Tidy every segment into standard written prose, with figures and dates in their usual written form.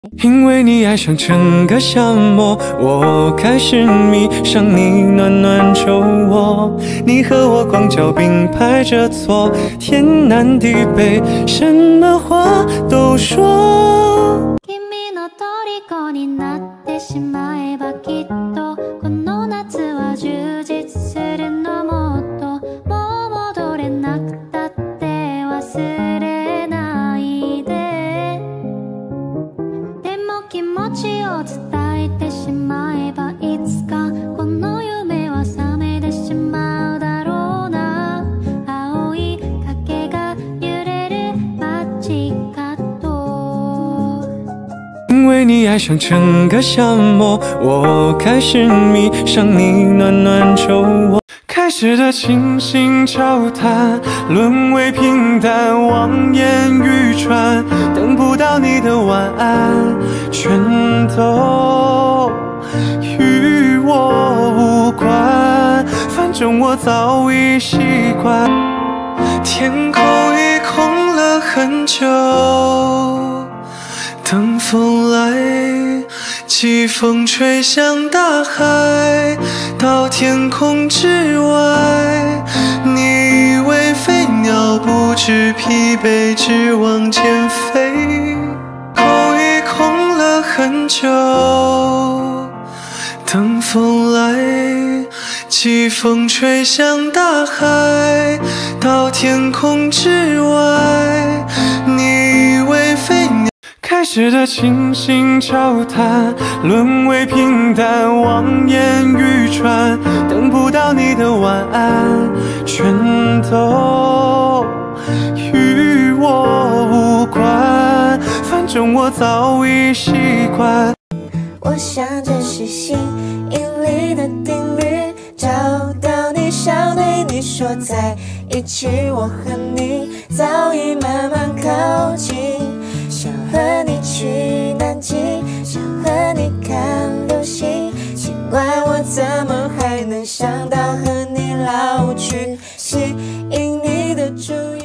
因为你爱上整个夏末，我开始迷上你暖暖酒窝。你和我光脚并排着坐，天南地北，什么话都说。 君の虜になってしまえばきっとこの夏は充実するのもっともう戻れなくたって忘れないででも気持ちを伝えてしまえばいつかこの夢は覚めてしまうだろうな青い影が揺れる街角因为你爱上整个夏末，我开始迷上你暖暖酒窝。开始的倾心交谈，沦为平淡，望眼欲穿。等不到你的晚安，全都与我无关。反正我早已习惯，天空已空了很久。等风来，季风吹向大海，到天空之外。你以为飞鸟不知疲惫，只往前飞。空已空了很久。等风来，季风吹向大海，到天空之外。你以为飞鸟开始的倾心交谈，沦为平淡，望眼欲穿。等不到你的晚安，全都与我无关。反正我早已习惯。 我想这是吸引力的定律，找到你，想对你说在一起，我和你早已慢慢靠近。想和你去南极，想和你看流星，奇怪我怎么还能想到和你老去，吸引你的注意。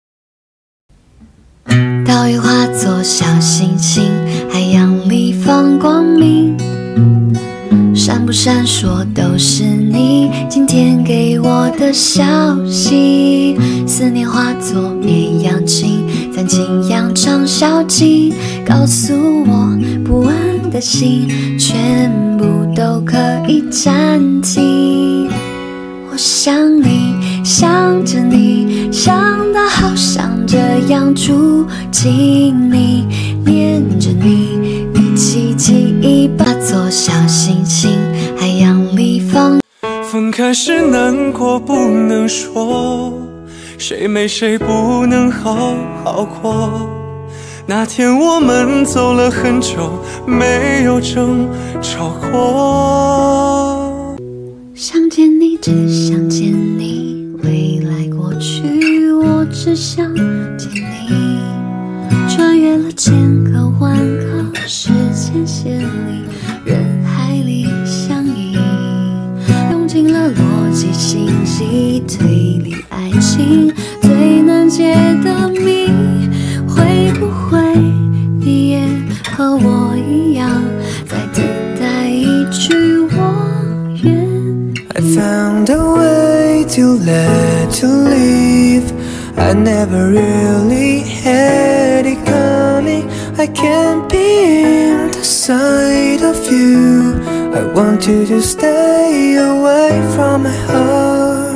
岛屿化作小星星，海洋里放光明，闪不闪烁都是你今天给我的消息。思念化作绵羊情，攒进羊肠小径，告诉我不安的心全部都可以暂停。我想你，想着你，想到好想这样住进你，念着你，一起记忆化作小星星，海洋里放。 分开时难过不能说，谁没谁不能好好过。那天我们走了很久，没有争吵过。 想见你，只想见你，未来过去，我只想见你。穿越了千个万个时间线里，人海里相依，用尽了逻辑、心机、推理、爱情最难解的谜。会不会你也和我一样，在等待一句我愿。 I found a way to let you leave. I never really had it coming. I can't be in the sight of you. I want you to stay away from my heart.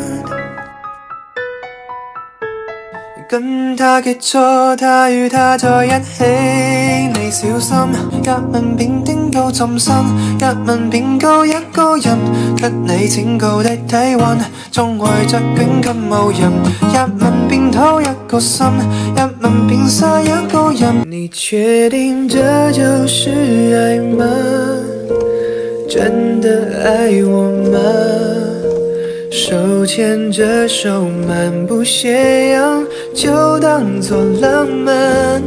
跟他結咗，他與他在一起，你小心，一吻便叮到浸身，一吻便夠一個人，給你拯救的體溫，縱懷着捲金無人，一吻便偷一個心，一吻便殺一個人。你確定這就是愛嗎？真的愛我嗎？手牽着手，漫步斜陽，就當作浪漫。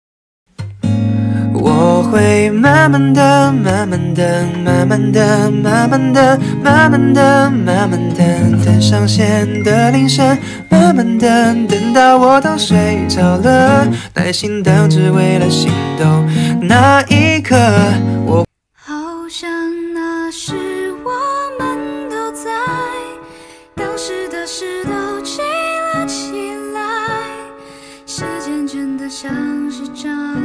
我會慢慢的、慢慢的、慢慢的、慢慢的、慢慢的、慢慢的，等上線的鈴聲。 慢慢等，等到我都睡着了，耐心等只为了心动那一刻。我好像那时我们都在，当时的事都记了起来，时间真的像是张